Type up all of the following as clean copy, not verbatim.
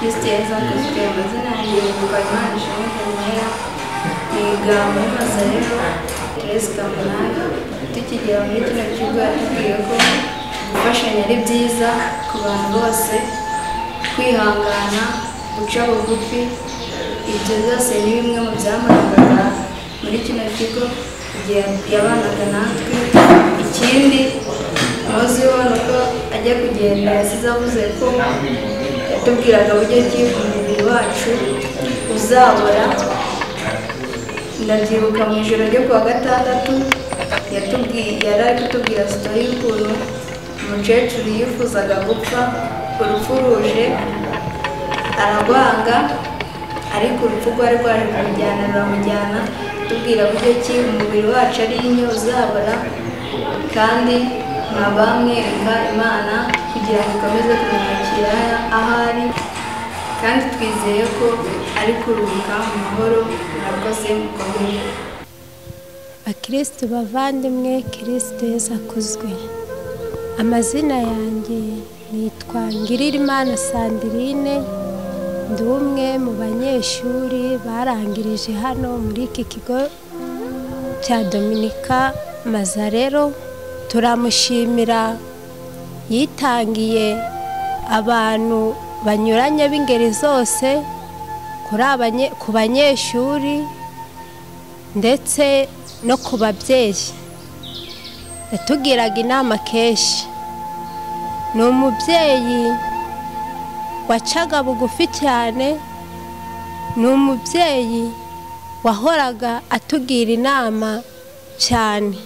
Kristo yazakuzwe. Amazina yanjye yitwa Imanishimwe Daniela, niga muri Mazarero Teresi Kamunani. Tukigera muri kino kigo yatubwiye ko gufashanya ari byiza ku bantu bose, kwihangana, guca bugufi. Ibyo byose ni bimwe mu byamurangaga muri kino kigo igihe yabanaga natwe. Ikindi muziho ni uko ajya kugenda yasize avuze ko yatubwiraga uburyo ki umubiri wacu uzabora. Ndabyibuka mu ijoro ryo kuwa gatandatu yari ari kutubwira sitori y'ukuntu umukecuru yifuzaga gupfa, urupfu ruje ararwanga, ariko urupfu rwari rwaje ruramujyana, tubwira buryo ki umubiri wacu ari inyo uzabora, kandi nkabamwereka Imana kugira ngo ikomeze kumwakira ahari, kandi twizeye ko ari kuruhuka mu mahoro. Murakoze, mukomeye. Bakristo bavandimwe, Kristo Yesu akuzwe. Amazina yanjye nitwa Ngiririmana Sandrine, ndi umwe mu banyeshuri barangirije hano muri iki kigo cya Dominika Mazarero. Turamushimira, yitangiye abantu banyuranye b'ingeri zose, ku banyeshuri ndetse no ku babyeyi. Yatugiraga inama kenshi. Ni umubyeyi wacaga bugufi cyane, ni umubyeyi wahoraga atugira inama cyane.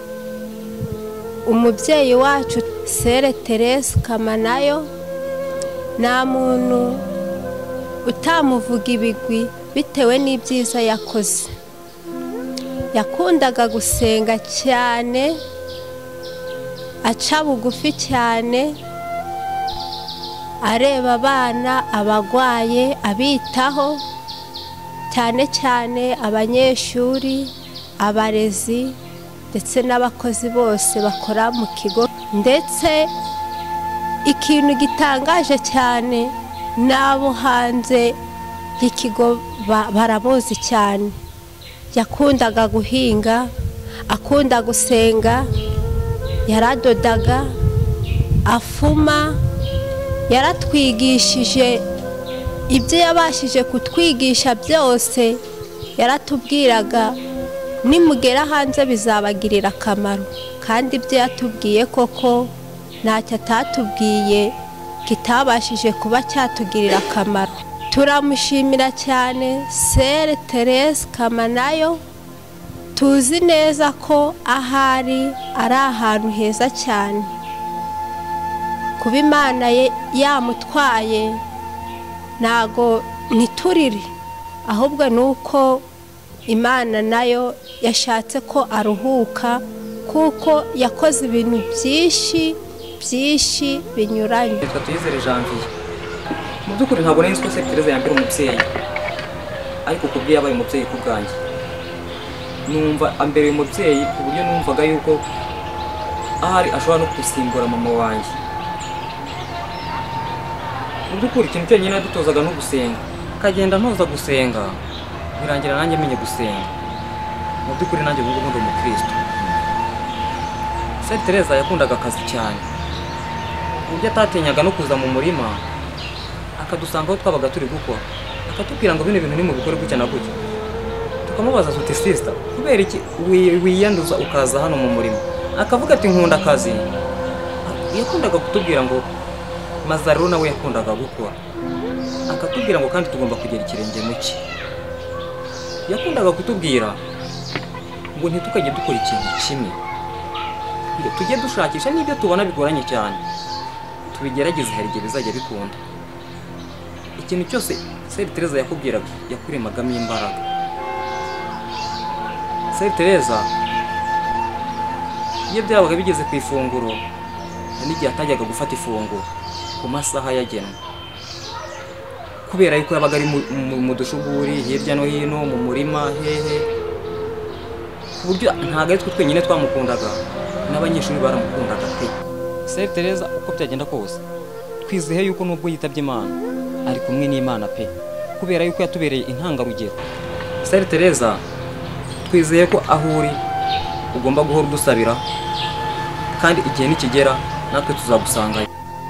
Umubyeyi wacu Sere Teresi Kamanayo, nta muntu utamuvuga ibigwi bitewe n'ibyiza yakoze. Yakundaga gusenga cyane, aca bugufi cyane, areba abana, abagwaye, abitaho, cyane cyane abanyeshuri, abarezi ndetse n'abakozi bose bakora mu kigo. Ndetse ikintu gitangaje cyane, n'abo hanze y'ikigo barabozi cyane. Yakundaga guhinga, akunda gusenga, yaradodaga, afuma, yaratwigishije ibyo yabashije kutwigisha byose. Yaratubwiraga nimugera hanze bizabagirira akamaro, kandi ibyo yatubwiye koko ntacyo atatubwiye kitabashije kuba cyatugirira akamaro. Turamushimira cyane Sere Teresi Kamanayo. Tuzi neza ko ahari ari ahantu heza cyane. Kuba Imana yamutwaye ntago niturire, ahubwo ni uko Imana nayo yashatse ko aruhuka, kuko yakoze ibintu byinshi binyuranye. Nitwa Tuyizere Janvier. Mu by'ukuri ntabwo nari nzi ko Sere Teresa yambera umubyeyi, ariko kubyo yabaye umubyeyi ku bwanjye, numva ambereye umubyeyi ku buryo numvaga yuko ahari ashobora no gusimbura mama wanjye. Mu by'ukuri ikintu cyonyine yadutozaga no gusenga, akagenda ntoza gusenga, birangira nanjye menye gusenga. Mu by'ukuri nanjye ubu ngubu ndi umukristo. Sere Teresa yakundaga akazi cyane, uburyo atatinyaga no kuza mu murima akadusanga aho twabaga turi gukora, akatubwira ngo bino bintu ni mu bikore gutya na gutya. Tukamubaza tuti sister, kubera iki wiyanduza ukaza hano mu murima? Akavuga ati nkunda akazi. Yakundaga kutubwira ngo Mazarero nawe yakundaga gukora, akatubwira ngo kandi tugomba kugera ikirenge mu cye. Yakundaga kutubwira ngo ntitukajye dukora ikintu kimwe, ngo tujye dushakisha n'ibyo tubona bigoranye cyane tubigerageze, hari igihe bizajya bikunda. Ikintu cyose Sere Teresa yakubwiraga yakuremagamo imbaraga. Sere Teresa iyo byabaga bigeze ku ifunguro, n'igihe atajyaga gufata ifunguro ku masaha yagenwe, kubera yuko yabaga ari mu dushuguri hirya no hino mu murima hehe, ku buryo ntabwo ari twe twenyine twamukundaga, n'abanyeshuri baramukundaga pe. Sere Teresa uko byagenda kose, twizeye yuko nubwo yitabye Imana ari kumwe n'Imana pe, kubera yuko yatubereye intangarugero. Sainte Teresa, twizeye ko aho uri ugomba guhora udusabira, kandi igihe nikigera natwe tuzagusangayo.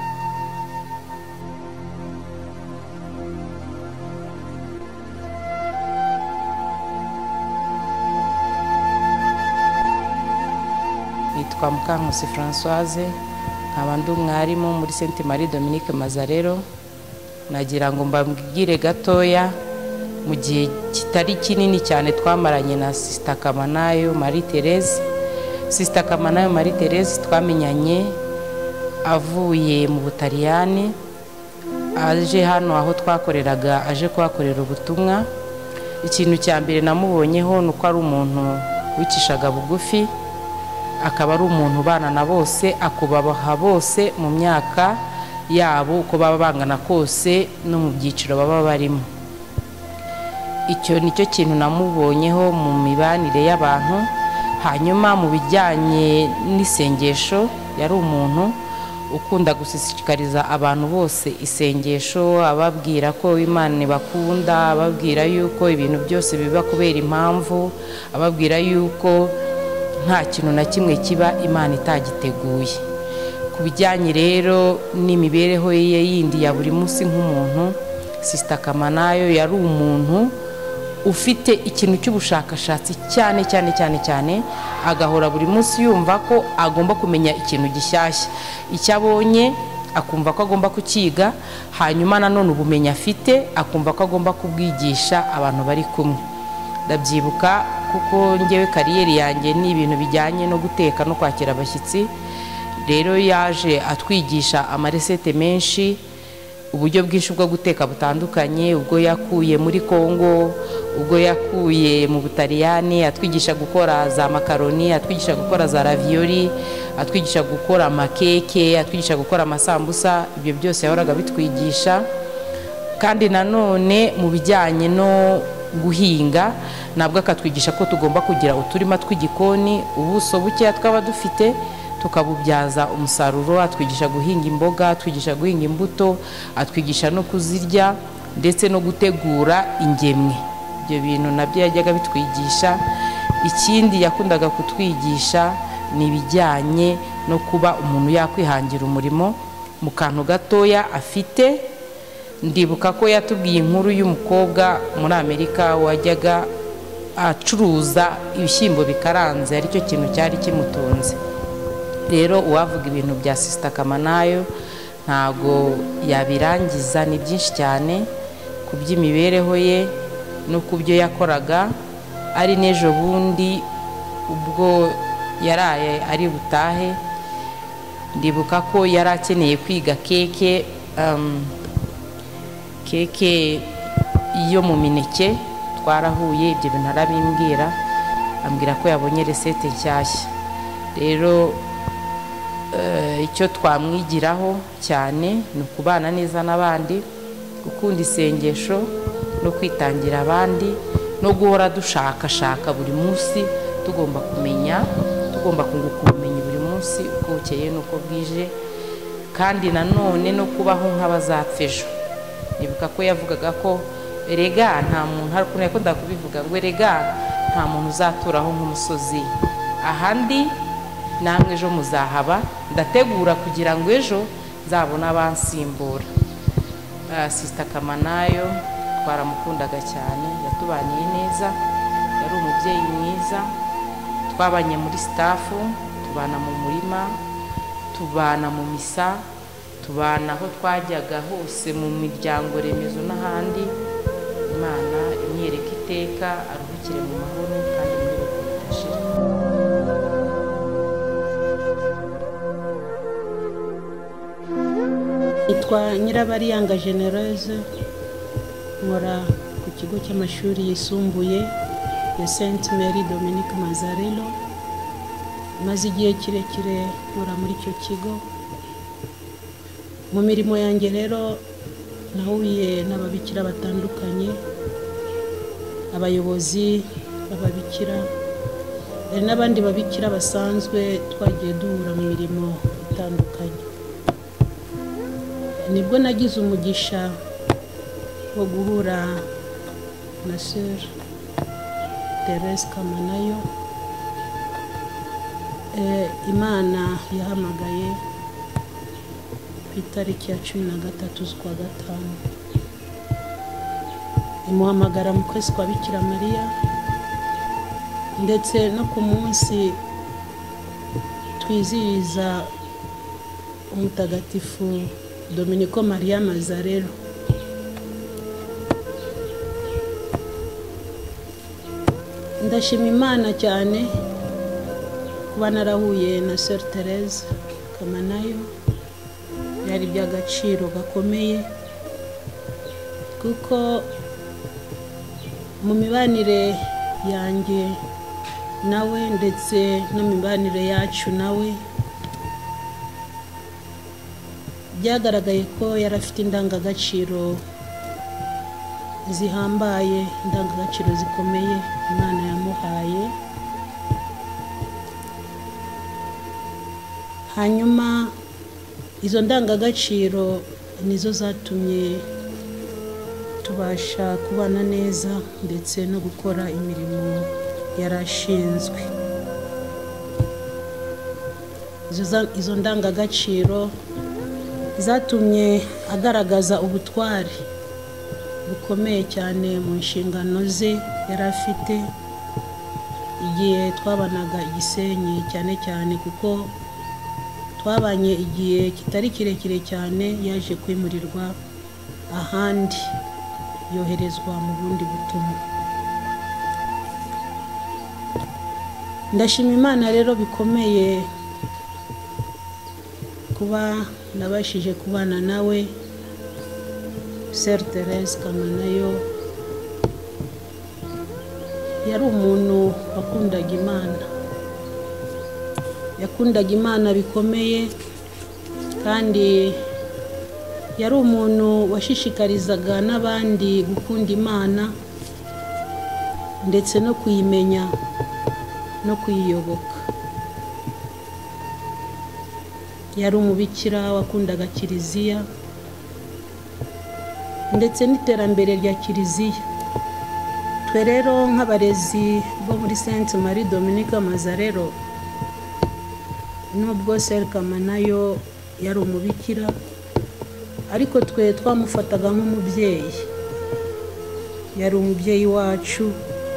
Nitwa Mukankusi Françoise, nkaba ndi umwarimu muri Sainte Marie Dominique Mazarelo. Nagira ngo mbabwire gatoya, mu gihe kitari kinini cyane twamaranye na Sister Kamanayo Marie Therese. Sister Kamanayo Marie Therese twamenyanye avuye mu Butaliyani, aje hano aho twakoreraga, aje kuhakorera ubutumwa. Ikintu cya mbere namubonyeho nuko ari umuntu wicishaga bugufi, akaba ari umuntu ubana na bose, akubaha bose mu myaka yabo uko baba bangana kose no mu byiciro baba barimo. Icyo nicyo kintu namubonyeho mu mibanire y'abantu. Hanyuma mu bijyanye n'isengesho, yari umuntu ukunda gushishikariza abantu bose isengesho, ababwira ko Imana ibakunda, ababwira yuko ibintu byose biba kubera impamvu, ababwira yuko nta kintu na kimwe kiba Imana itagiteguye. Ku bijyanye rero n'imibereho ye yindi ya buri munsi nk'umuntu, Sister Kamanayo yari umuntu ufite ikintu cy'ubushakashatsi cyane cyane cyane cyane, agahora buri munsi yumva ko agomba kumenya ikintu gishyashya. Icyo abonye akumva ko agomba kukiga, hanyuma nanone ubumenyi afite akumva ko agomba kubwigisha abantu bari kumwe. Ndabyibuka kuko ngewe kariyeri yanjye ni ibintu bijyanye no guteka no kwakira abashyitsi. Rero yaje atwigisha amaresete menshi, uburyo bwinshi bwo guteka butandukanye, ubwo yakuye muri Kongo, ubwo yakuye mu Butaliyani, atwigisha gukora za makaroni, atwigisha gukora za ravioli, atwigisha gukora amakeke, atwigisha gukora amasambusa. Ibyo byose yahoraga bitwigisha. Kandi nanone mu bijyanye no guhinga, nabwo akatwigisha ko tugomba kugira uturima tw'igikoni, ubuso bukeya twaba dufite tukabubyaza umusaruro. Atwigisha guhinga imboga, atwigisha guhinga imbuto, atwigisha no kuzirya ndetse no gutegura ingemwe. Ibyo bintu nabyo yajyaga bitwigisha. Ikindi yakundaga kutwigisha ni ibijyanye no kuba umuntu yakwihangira umurimo mu kantu gatoya afite. Ndibuka ko yatubwiye inkuru y'umukobwa muri Amerika wajyaga acuruza ibishyimbo bikaranze, aricyo kintu cyari kimutunze. Rero uwavuga ibintu bya Sister Kamanayo ntago yabirangiza, ni byinshi cyane ku by'imibereho ye no ku byo yakoraga. Ari n'ejo bundi ubwo yaraye ari butahe, ndibuka ko yari akeneye kwiga keke yo mu mineke. Twarahuye, ibyo bintu arabimbwira, ambwira ko yabonye resete nshyashya. Rero icyo twamwigiraho cyane ni ukubana neza n'abandi, gukunda isengesho no kwitangira abandi, no guhora dushakashaka buri munsi. Tugomba kumenya, tugomba kunguka ubumenyi buri munsi uko bukeye n'uko bwije, kandi nanone no kubaho nk'abazapfa ejo. Nibuka ko yavugaga ko erega nta muntu, hari ukuntu yakundaga kubivuga ngo erega nta muntu uzaturaho nk'umusozi, ahandi namwe ejo muzahaba, ndategura kugira ngo ejo nzabone abansimbura. Sister Kamanayo twaramukundaga cyane, yatubaniye neza, yari umubyeyi mwiza. Twabanye muri staff, tubana mu murima, tubana mu misa, tubana aho twajyaga hose mu miryango remezo n'ahandi. Imana imyereka iteka, aruhukire mu mahoro kandi muri rudashira. Nitwa Nyirabariyanga Genereuse, nkora ku kigo cy'amashuri yisumbuye ya Sainte Marie Dominique Mazarelo. Maze igihe kirekire nkora muri icyo kigo. Mu mirimo yanjye rero nahuye n'ababikira batandukanye, abayobozi b'ababikira, hari n'abandi babikira basanzwe twagiye duhura mu mirimo itandukanye. Nibwo nagize umugisha wo guhura na Sœur Thérèse Kamanayo. Imana yahamagaye ku itariki ya 13 z'ukwa gatanu, imuhamagara mu kwezi kwa Bikira Mariya, ndetse no ku munsi twizihiza umutagatifu Domenico Maria Mazzarello. Ndashima Imana cyane kuba narahuye na Sœur Thérèse Kamanayo. Byari by'agaciro gakomeye kuko mu mibanire yanjye nawe ndetse no mu mibanire yacu nawe byagaragaye ko yari afite indangagaciro zihambaye, indangagaciro zikomeye Imana yamuhaye. Hanyuma izo ndangagaciro nizo zatumye tubasha kubana neza ndetse no gukora imirimo yarashinzwe. Izo ndangagaciro zatumye agaragaza ubutwari bukomeye cyane mu nshingano ze yari afite igihe twabanaga i Gisenyi, cyane cyane kuko twabanye igihe kitari kirekire cyane. Yaje kwimurirwa ahandi, yoherezwa mu bundi butumwa. Ndashima Imana rero bikomeye kuba nabashije kubana nawe. Sœur Thérèse Kamanayo yari umuntu wakundaga Imana, yakundaga Imana bikomeye, kandi yari umuntu washishikarizaga n'abandi gukunda Imana ndetse no kuyimenya no kuyiyoboka. Yari umubikira wakundaga Kiliziya ndetse n'iterambere rya Kiliziya. Twe rero nk'abarezi bo muri Sainte Marie Dominique Mazzarello, nubwo Sœur Kamanayo yari umubikira, ariko twe twamufataga nk'umubyeyi. Yari umubyeyi wacu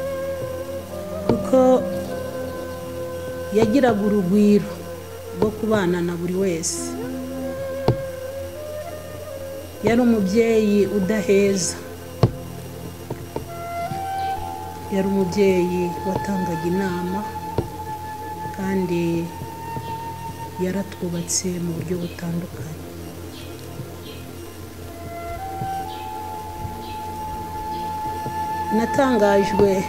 kuko yagiraga urugwiro rwo kubana na buri wese. Yari umubyeyi udaheza, yari umubyeyi watangaga inama, kandi yaratwubatse mu buryo butandukanye. Natangajwe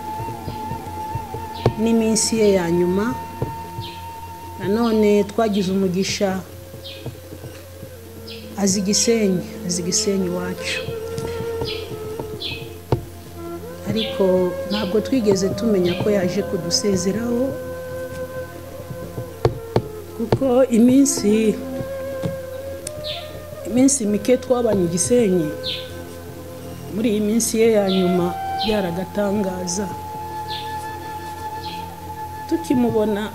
n'iminsi ye ya nyuma. Nanone twagize umugisha azi Gisenyi wacu, ariko ntabwo twigeze tumenya ko yaje kudusezeraho, kuko iminsi mike twabanye Gisenyi, muri iyi minsi ye ya nyuma byaragatangaza. Tukimubona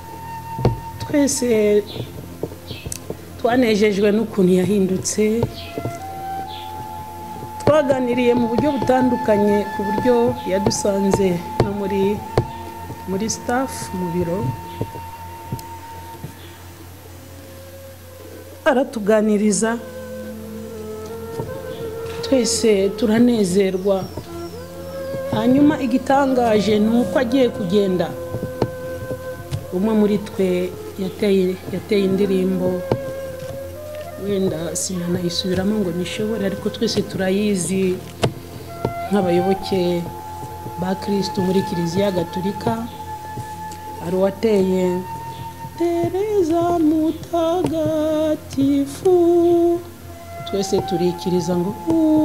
twese twanejejwe n'ukuntu yahindutse. Twaganiriye mu buryo butandukanye, ku buryo yadusanze no muri staff mu biro, aratuganiriza, twese turanezerwa. Hanyuma igitangaje ni uko agiye kugenda, umwe muri twe yateye indirimbo, wenda sinanayisubiramo ngo nishobore, ariko twese turayizi nk'abayoboke ba Kristo muri Kiliziya Gatolika. Ari uwateye Tereza mutagatifu, twese turikiriza ngo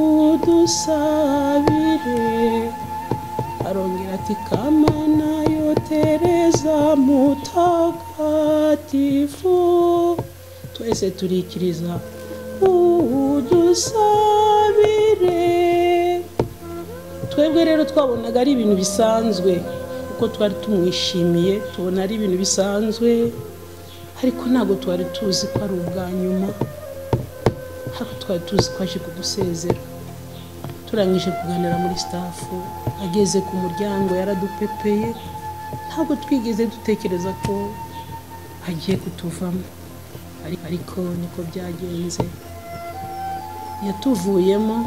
udusabire. Arongera ati Kamanayo Tereza mutagatifu, twese turikiriza udusabire. twebwe rero twabonaga ari ibintu bisanzwe kuko twari tumwishimiye, tubona ari ibintu bisanzwe, ariko ntabwo twari tuzi ko ari ubwa nyuma, ariko twari tuzi ko aje kudusezera. Turangije kuganira muri staff, ageze ku muryango yaradupepeye, ntabwo twigeze dutekereza ko agiye kutuvamo, ariko niko byagenze. Yatuvuyemo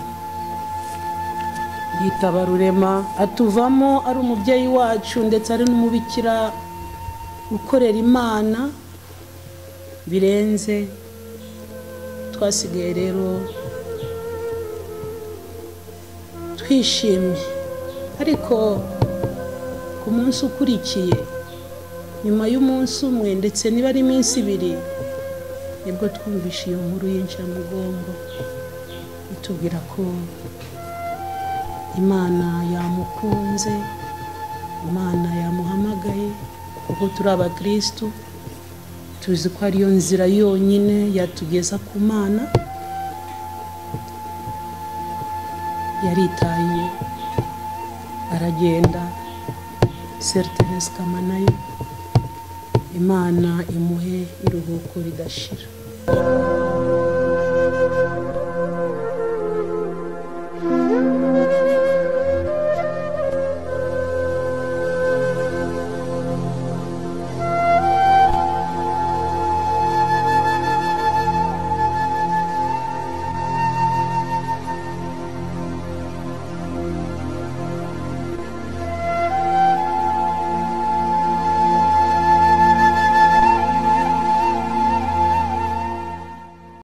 yitaba Rurema, atuvamo ari umubyeyi wacu ndetse ari n'umubikira ukorera Imana birenze. Twasigaye rero twishimye, ariko ku munsi ukurikiye, nyuma y'umunsi umwe ndetse niba ari iminsi ibiri, nibwo twumvishe iyo nkuru y'incamugongo itubwira ko Imana yamukunze, Imana yamuhamagaye, kuko turi abakristu tuzi ko ariyo nzira yonyine yatugeza ku Mana. Yaritaye aragenda, Sertines Kamanayo, Imana imuhe iruhuko ridashira.